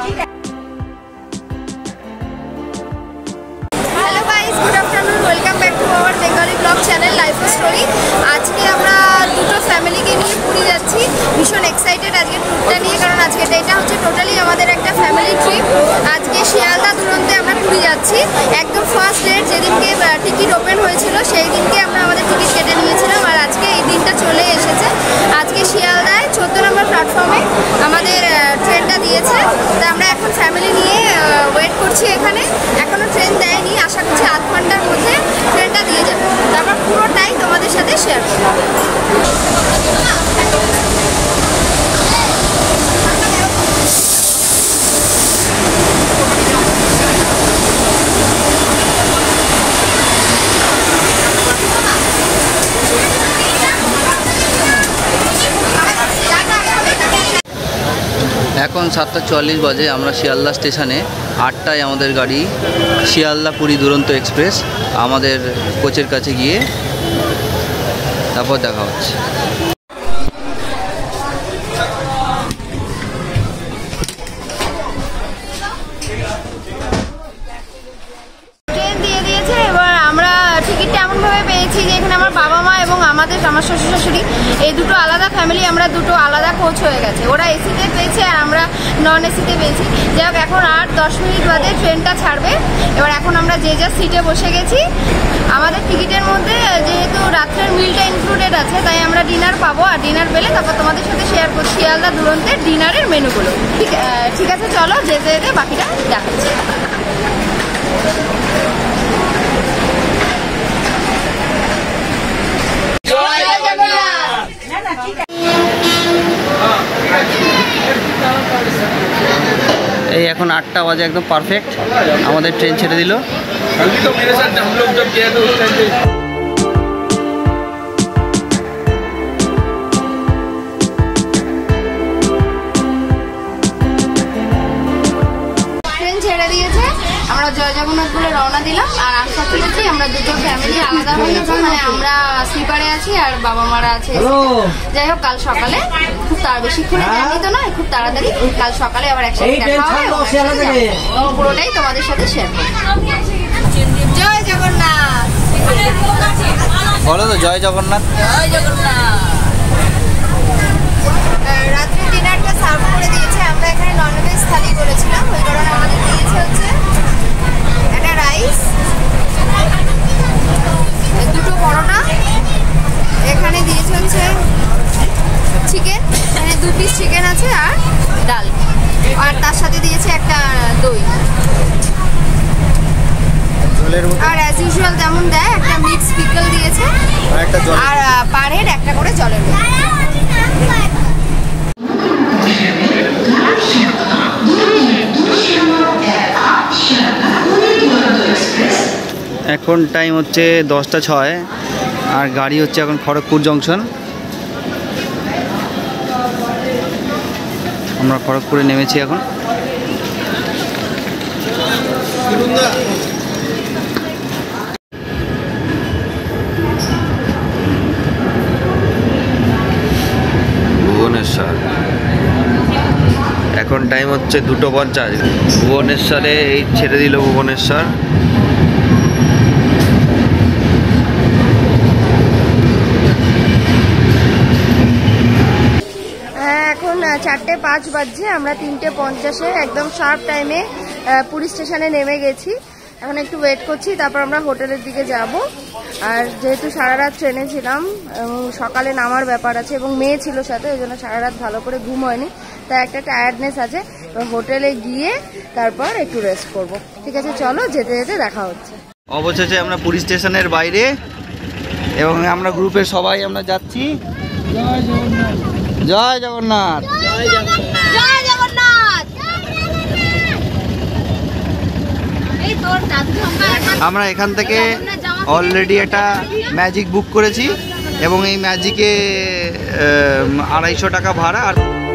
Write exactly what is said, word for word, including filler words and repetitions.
Hello guys, good afternoon, welcome back to our Bengali blog channel life story. আজকে আমরা দুটো ফ্যামিলিকে নিয়ে পুরী যাচ্ছি। ভীষণ এক্সাইটেড আজকে ট্রিপটা নিয়ে, কারণ আজকে এটা হচ্ছে টোটালি আমাদের একটা ফ্যামিলি ট্রিপ। আজকে শিয়ালদা দুরন্তে আমরা পুরী যাচ্ছি। একদম ফার্স্ট ডেট যেদিনকে টিকিট ওপেন হয়েছিল সেই দিনকে আমরা আমাদের টিকিট কেটে নিয়েছিলাম, আর আজকে এই দিনটা চলে এসেছে। আজকে শিয়ালদায় চোদ্দ নম্বর প্ল্যাটফর্মে আমাদের ট্রেনটা দিয়েছে। তা আমরা এখন ফ্যামিলি নিয়ে ওয়েট করছি এখানে। এখনও ট্রেন দেয়নি, আশা করছি আধ ঘন্টার মধ্যে ট্রেনটা দিয়ে যাবে। তারপর পুরোটাই তোমাদের সাথে শেয়ার করব। এখন সাতটা চুয়াল্লিশ বাজে। আমরা শিয়ালদা স্টেশনে, আটটায় আমাদের গাড়ি শিয়ালদা পুরী দুরন্ত এক্সপ্রেস। আমাদের কোচের কাছে গিয়ে তারপর দেখা হচ্ছে। ট্রেন দিয়ে দিয়েছে। এবার আমরা টিকিটটা এমনভাবে পেয়েছি যে এখানে আমার বাবা মা এবং আমাদের আমার শ্বশুর শাশুড়ি এই দুটো আলাদা ফ্যামিলি, আমরা দুটো আলাদা কোচ হয়ে গেছে। ওরা এসিতে পেয়েছে আর আমরা নন এসিতে পেয়েছি। যাই হোক, এখন আর দশ মিনিট বাদে ট্রেনটা ছাড়বে। এবার এখন আমরা যে যা সিটে বসে গেছি। আমাদের টিকিটের মধ্যে যেহেতু রাত্রের মিলটা ইনক্লুডেড আছে, তাই আমরা ডিনার পাবো। আর ডিনার পেলে তারপর তোমাদের সাথে শেয়ার করছি শিয়ালদা দুরন্তের ডিনারের মেনুগুলো। ঠিক ঠিক আছে, চলো যেতে যেতে বাকিটা দেখাচ্ছি। এই এখন আটটা বাজে, একদম পারফেক্ট আমাদের ট্রেন ছেড়ে দিল। আমরা জয় জগন্নাথ বলে রওনা দিলাম। আর আনফর্চুনেটলি আমরা দুটো ফ্যামিলি আলাদা হয়ে গেছি, মানে আমরা স্লিপারে আছি আর বাবা মারা আছে। যাই হোক, কাল সকালে খুব তার বেশিক্ষণে জানি তো নয়, খুব তাড়াতাড়ি কাল সকালে আবার একসাথে দেখা হবে। পুরোটাই তোমাদের সাথে শেয়ার করব। জয় জগন্নাথ। বলো তো, জয় জগন্নাথ। জয় জগন্নাথ। রাত্রে ডিনারটা সার্ভ করে দিয়েছে। আমরা এখানে ননভেজ থালি করেছিলাম, ওই কারণে আমাদের দিয়েছে হচ্ছে একটা রাইস, দুটো পরোটা, এখানে দিয়েছে হচ্ছে চিকেন, মানে দু পিস চিকেন আছে আর ডাল, আর তার সাথে দিয়েছে একটা দই। আর অ্যাজ ইউজুয়াল যেমন দেয় একটা মিক্স পিকল দিয়েছে, আর পার হেড একটা করে জলের বোতল। এখন টাইম হচ্ছে দশটা ছয়, আর গাড়ি হচ্ছে এখন খড়গপুর জংশন। আমরা খড়গপুরে নেমেছি এখন। ভুবনেশ্বর, এখন টাইম হচ্ছে দুটো পঞ্চাশ। ভুবনেশ্বরে এই ছেড়ে দিল ভুবনেশ্বর। চারটে পাঁচ বাজছে, আমরা তিনটে পঞ্চাশে একদম শার্প টাইমে পুরী স্টেশনে নেমে গেছি। এখন একটু ওয়েট করছি, তারপর আমরা হোটেলের দিকে যাব। আর যেহেতু সারা রাত ট্রেনে ছিলাম এবং সকালে নামার ব্যাপার আছে এবং মেয়ে ছিল সাথে, ওই জন্য সারা রাত ভালো করে ঘুম হয়নি, তাই একটা টায়ার্ডনেস আছে। হোটেলে গিয়ে তারপর একটু রেস্ট করব। ঠিক আছে, চলো যেতে যেতে দেখা হচ্ছে। অবশেষে আমরা পুরী স্টেশনের বাইরে এবং আমরা গ্রুপের সবাই আমরা যাচ্ছি। জয় জগন্নাথ, জয় জগন্নাথ, জয় জগন্নাথ। আমরা এখান থেকে অলরেডি একটা ম্যাজিক বুক করেছি এবং এই ম্যাজিকে আড়াইশো টাকা ভাড়া। আর